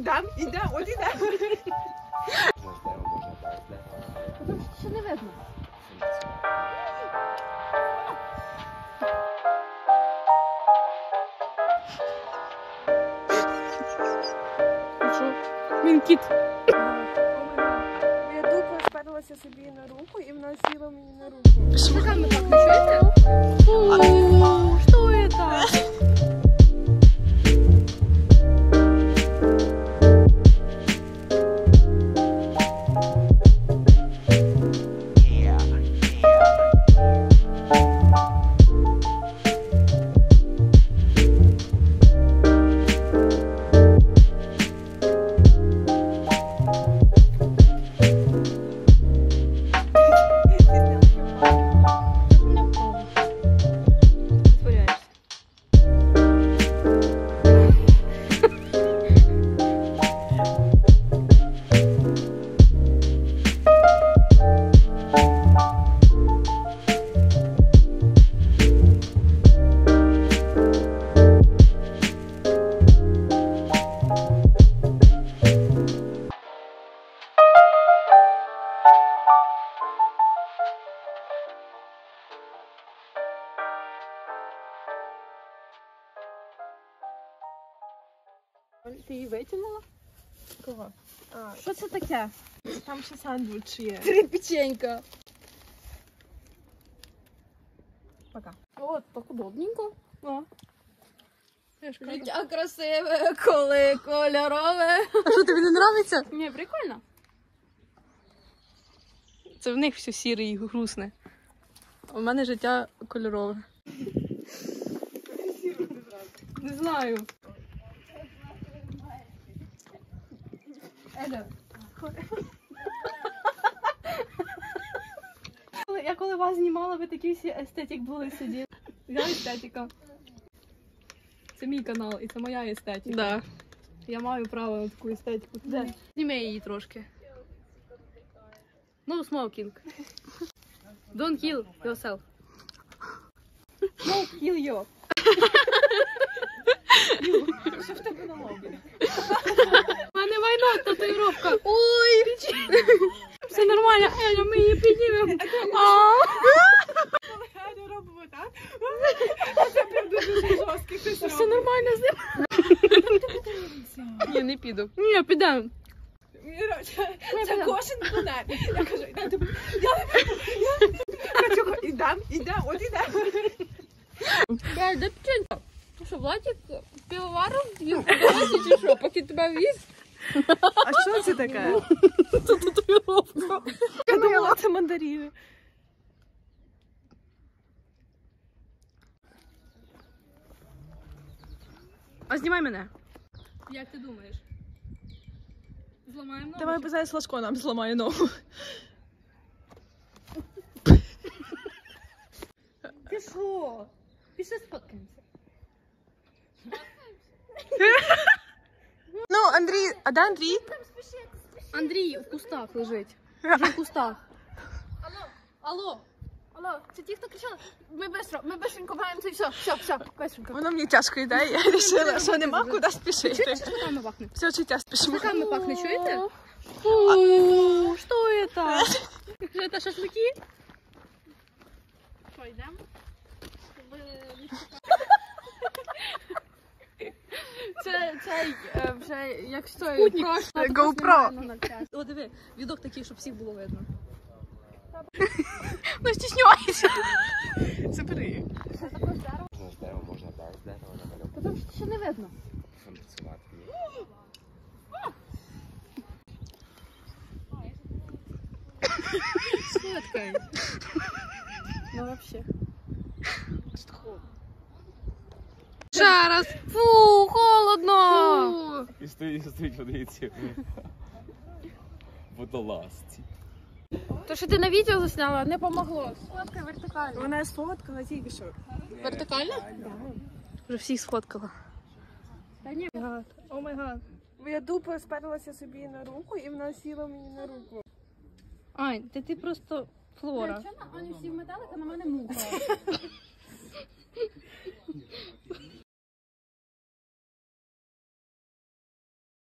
Ідем, от ідем. Що не видно? Що? Він кіт. Я дупою сперлася собі на руку і вона сіла мені на руку. Шагами так, не чуєте? Що это? Ти її витягнула? Кого? Що це таке? Там ще сандвіч є. Три печенька. Пока. О, так удобненько. О. Життя красиве, коли кольорове. А що, тобі не подобається? Ні, прикольно. Це в них все сіре і грустне. А в мене життя кольорове. Не знаю. Я коли вас знімала, ви такі всі естетик були сиділи. Я естетика. Це мій канал і це моя естетика. Да. Я маю право на таку естетику. Де? Зніми її трошки. No smoking. Don't kill yourself. No, kill you. Що в тебе на лобі? У мене майно, татуїровка. Ой! Все нормально, Еля, ми її піднімемо. Ми робимо так. Це прям дуже жорсткий хтось робить. Все нормально з ним. Ні, не піду. Ні, підемо. Це кожен мене. Я кажу, я не піду. Я кажу, ідем, от ідем. Де печенька? Що, Владик пивоваром з'їв? Чи що, поки тебе віз? А що це таке? Це татуїровка. Я думала, це мандарини. А знімай мене. Як ти думаєш? Зламаємо ногу? Давай базай Слажко нам зламає ногу. Ти що? Пішли сфоткаємося. Ну, Андрій, а де Андрій? Андрій в кустах лежить. Вже в кустах. Алло. Алло, це ті, хто кричали? Ми бистренько маємо це все, бистренько. Воно мені тяжко йде, я вирішила, що нема куди спішити. Чуєте, шашликами пахне? Все життя спішимо. Шашлыками пахнет, чуете? Что это? Это шашлыки? Що, йдемо? Це вже як що, GoPro. О, диви, відок такий, щоб всіх було видно. Ну, стісняйся. Забери. Можна з дерева, можна без дерева намалювати. Тому що не видно. Фантазувати. Сфоткай. Ну вообще. Ще раз. Фу, холодно. І стоїть водиці. Водолазці. То, що ти на відео засняла, не помогло. Фотка вертикальна. Вона сфоткала тільки що. Вертикально? Вже всіх сфоткала. Та ні. О май гад. Я дупою сперлася собі на руку і вона сіла мені на руку. Ань, ти просто флора. Чому на Аню всі метелики, на мене муха?